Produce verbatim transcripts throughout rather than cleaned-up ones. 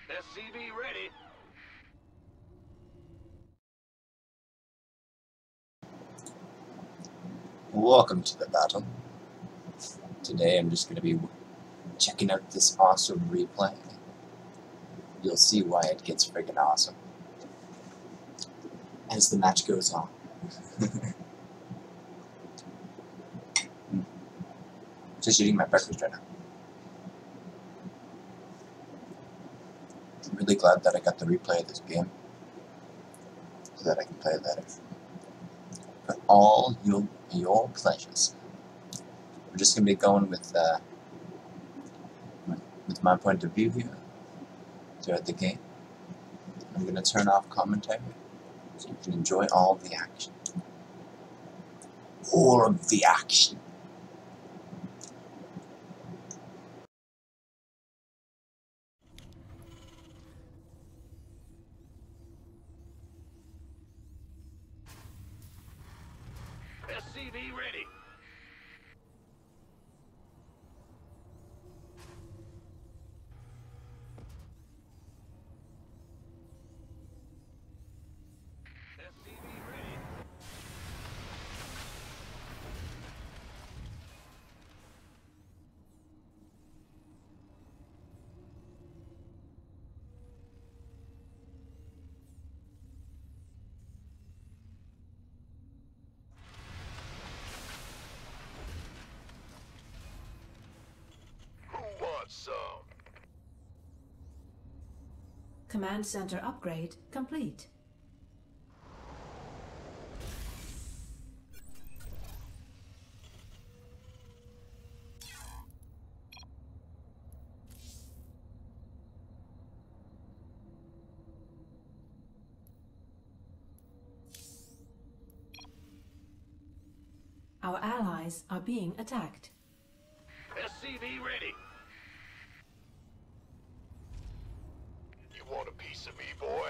S C V ready. Welcome to the battle. Today I'm just going to be checking out this awesome replay. You'll see why it gets friggin' awesome as the match goes on. Just eating my breakfast right now. I'm really glad that I got the replay of this game so that I can play it later. For all your, your pleasures. We're just going to be going with, uh, with my point of view here throughout the game. I'm going to turn off commentary so you can enjoy all the action. All of the action. S C V ready. S C V ready. Who wants some? Command center upgrade complete. Our allies are being attacked. S C V ready. You want a piece of me, boy?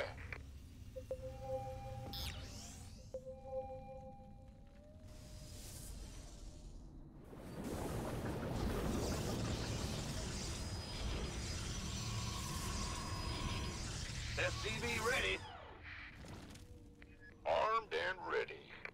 S C V ready. Armed and ready.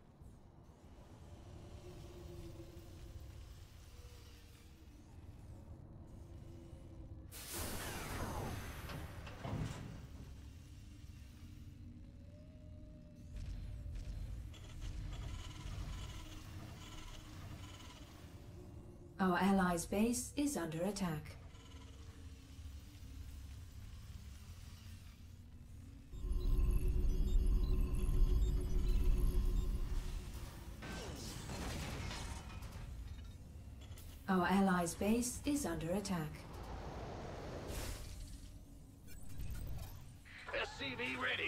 Our allies' base is under attack. Our allies' base is under attack. S C V ready.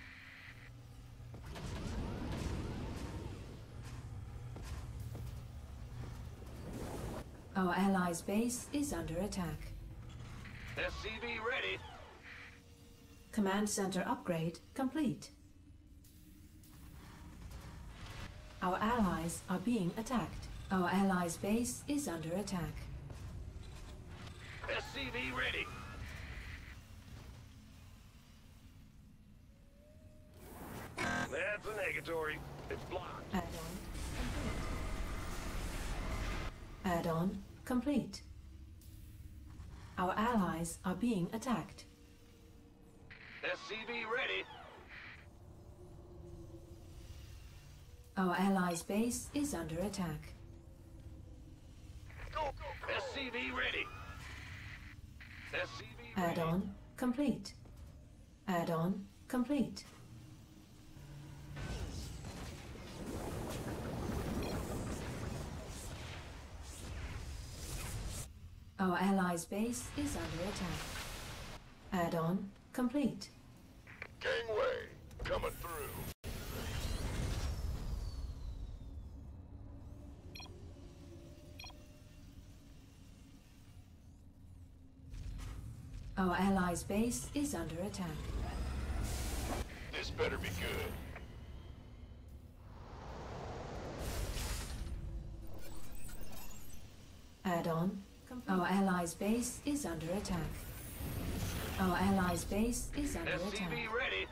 Our allies' base is under attack. S C V ready. Command center upgrade complete. Our allies are being attacked. Our allies' base is under attack. S C V ready. That's a negatory. It's blocked. Add-on complete. Add-on complete. Our allies are being attacked. S C V ready. Our allies' base is under attack. Go, go, S C V ready. S C V ready. Add-on complete. Add-on complete. Our allies' base is under attack. Add-on complete. Gangway coming through. Our allies' base is under attack. This better be good. Add-on. Our allies' base is under attack. Our allies' base is under S C attack. V ready.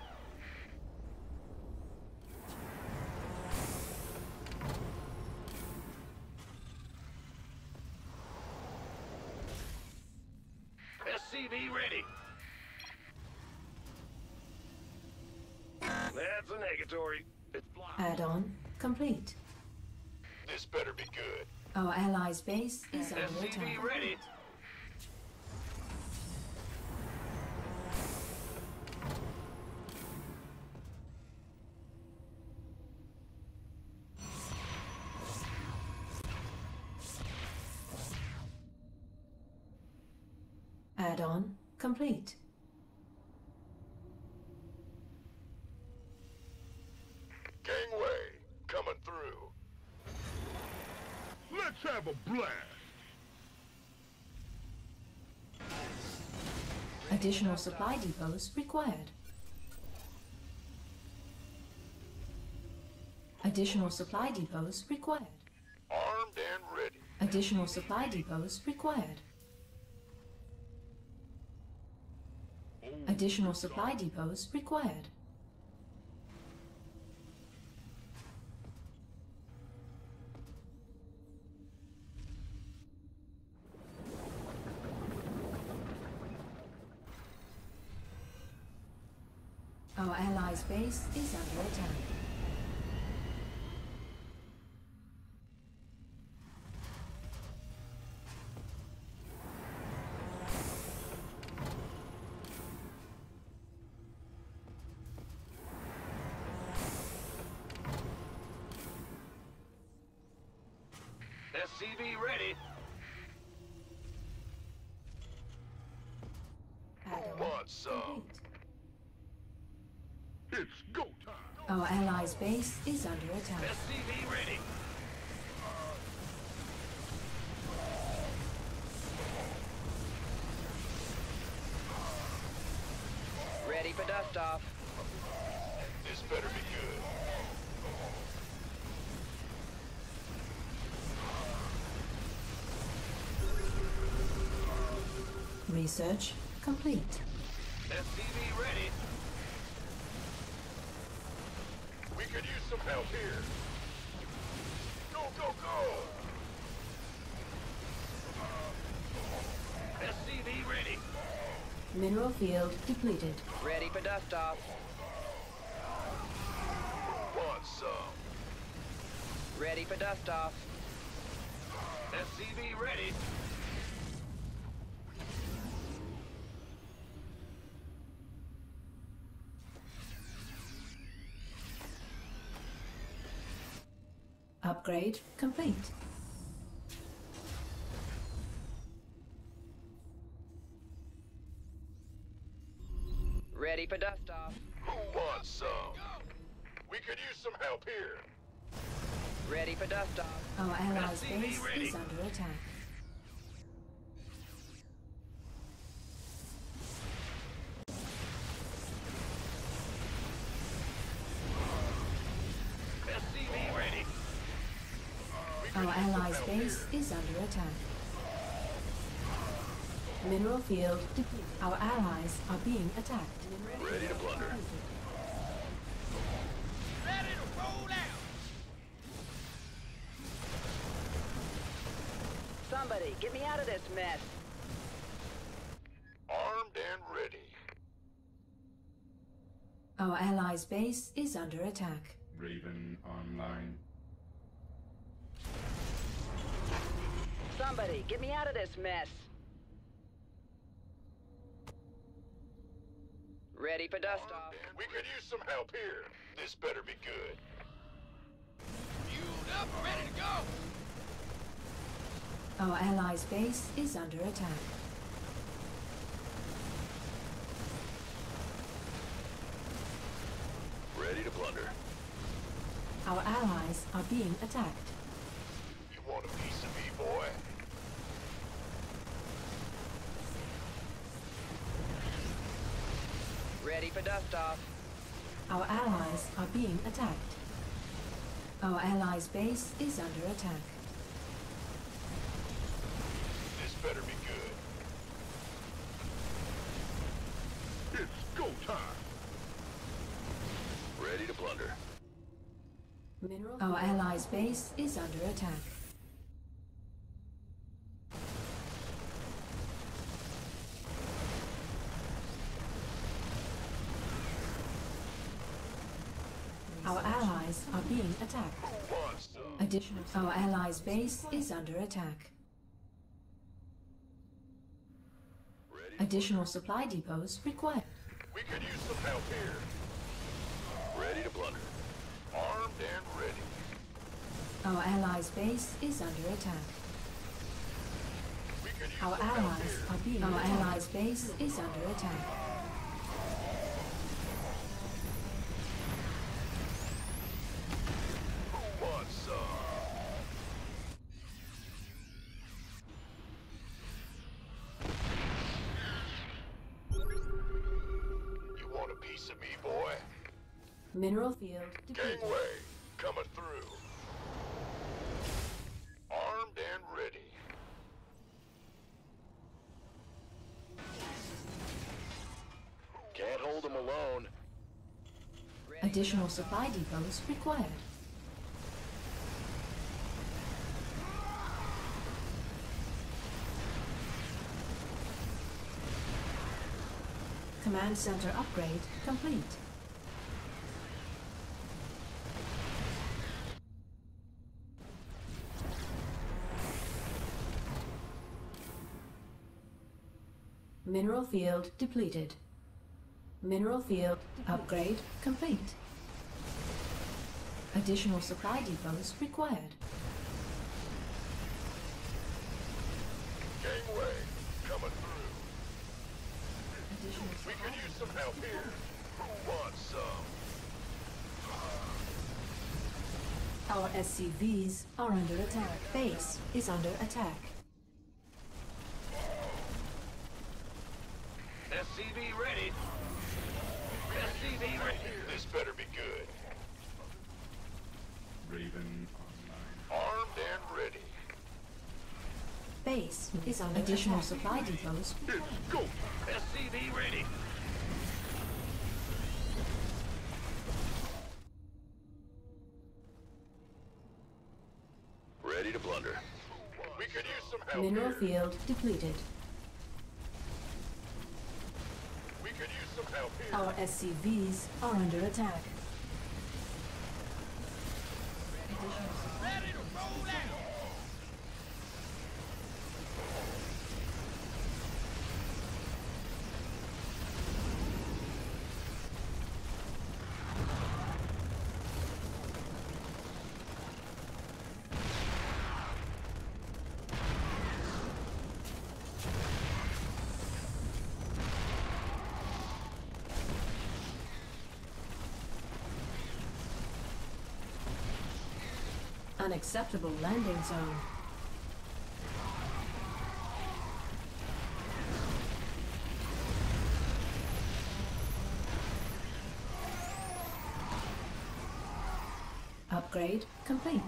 S C V ready. That's a negatory. It's blocked. Add-on complete. This better be good. Our allies' base is under S C V attack. ready. Add-on complete. Gangway coming through. Let's have a blast! Additional supply depots required. Additional supply depots required. Armed and ready. Additional supply depots required. Additional supply depots required. Our allies' base is under attack. S C V ready. Add-on wants some? complete. It's go time! Our allies' base is under attack. S C V ready. Ready for dust off. This better be good. Research complete. S C V ready. We could use some help here. Go, go, go! S C V ready. Mineral field depleted. Ready for dust off. Want some? Ready for dust off. S C V ready. Upgrade complete. Ready for dust off. Who wants some? We could use some help here. Ready for dust off. Our allies' S C V base ready. is under attack. S C V ready. We could Our use some allies' help base here. is under attack. Mineral field depleted. Our allies are being attacked. Ready to plunder. Ready to roll out. Somebody, get me out of this mess. Armed and ready. Our allies' base is under attack. Raven online. Somebody, get me out of this mess. Ready for dust off. And we could use some help here. This better be good. Fueled up, ready to go. Our allies' base is under attack. Ready to plunder. Our allies are being attacked. You want a piece of me, boy? Ready for dust off. Our allies are being attacked. Our allies' base is under attack. This better be good. plunder. Mineral. Our allies' base is under attack. Our allies are being attacked. Who wants some? Additional. Our allies' base is under attack. Ready? Additional supply depots required. We could use some help here. Ready to plunder. Armed and ready. Our allies' base is under attack. We could use Our some help allies here. are being. Our allies' base is under attack. Who wants some? You want a piece of me, boy? Mineral field depleted. Gangway, coming through. Armed and ready. Can't hold them alone. Ready Additional supply depots required. Command center upgrade complete. Mineral field depleted. Mineral field upgrade complete. Additional supply depots required. Gangway, coming through. Additional We supply could use some help here. Who wants some? Our S C Vs are under attack. Base is under attack. S C V ready. S C V ready. This better be good. Raven online. Armed and ready. Base is under additional attack. Supply depots. It's go. S C V ready. Ready to plunder. We could use some help Mineral here. field depleted. We could use some help here. Our S C Vs are under attack. Ready to roll out. Unacceptable landing zone. Upgrade complete.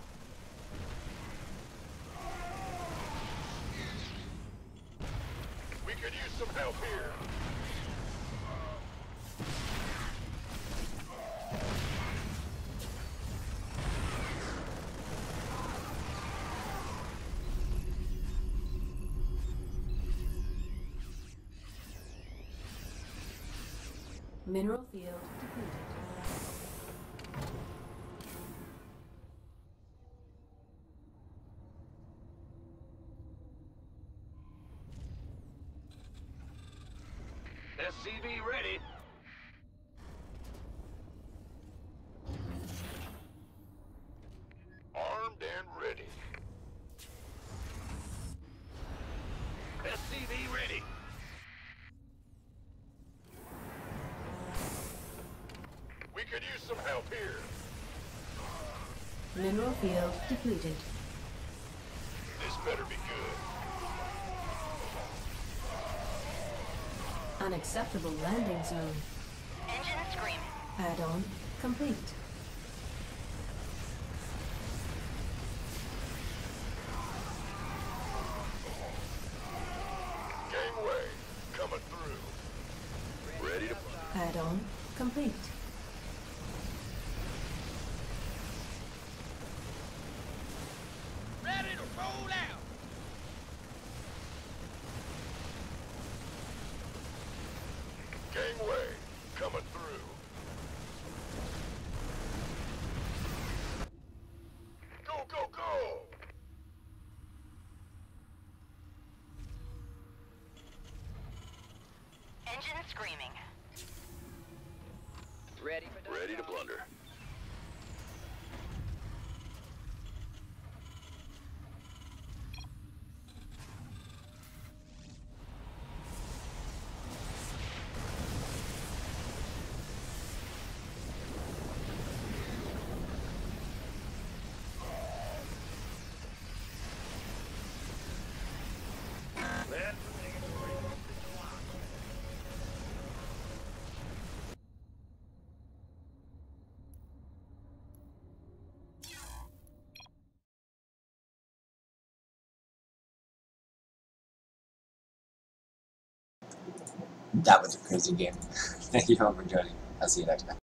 We could use some help here. Mineral field depleted. S C V ready. Armed and ready. S C V ready. We could use some help here. Mineral field depleted. This better be good. Unacceptable landing zone. Engine screaming. Add-on complete. Gangway, coming through. Ready to... Add-on complete. engine screaming. Ready for dust Ready to off. blunder. Let's make it rain. That was a crazy game. Thank you all for joining. I'll see you next time.